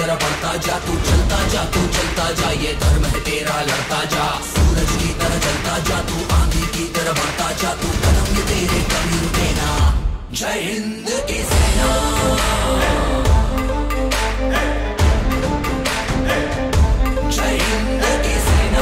तरह बढ़ता जा, तू चलता जा, तू चलता जा, ये धर्म है तेरा, लड़ता जा। सूरज की तरह चलता जा, तू आंधी की तरह बढ़ता जा, तू कदम ये तेरे कभी रुके ना। जय हिंद की सेना, जय हिंद की सेना।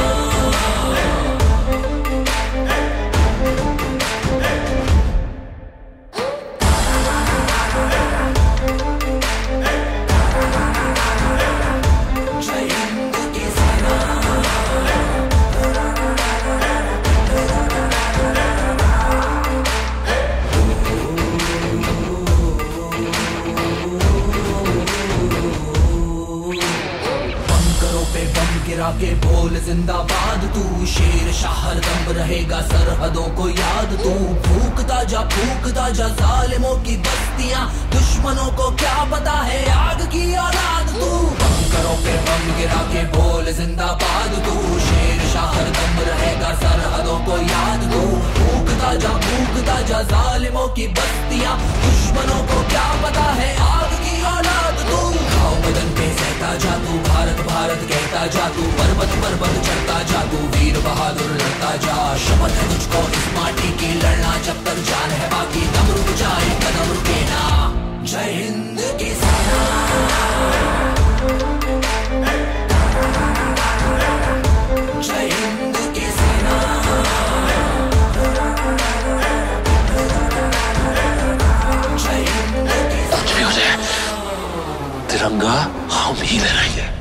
गिरा के बोल जिंदाबाद, तू शेर शाह हरदम रहेगा सरहदों को याद। तू फूकता जा जालिमों की बस्तियां, दुश्मनों को क्या पता है आग की औलाद। तू बंकरों पे बम गिरा के बोल जिंदाबाद, तू शेर शाह हरदम रहेगा सरहदों को याद। तू फूकता जा जालिमों की बस्तियां, दुश्मनों को क्या पता है आग की औलाद। तू घाव बदन पे सहता जा, तू भारत भारत कहता जा, तू पर्वत पर्वत चढ़ता जा, तू वीर बहादुर लड़ता जा। शपथ है तुझको इस माटी की, लड़ना जब तक जान है बाकी, दम रुक जाए कदम रुके ना। जय हिंद की सेना, जय हिंद की सेना, जय हिंद की सेना। तिरंगा हम ही लहराएंगे।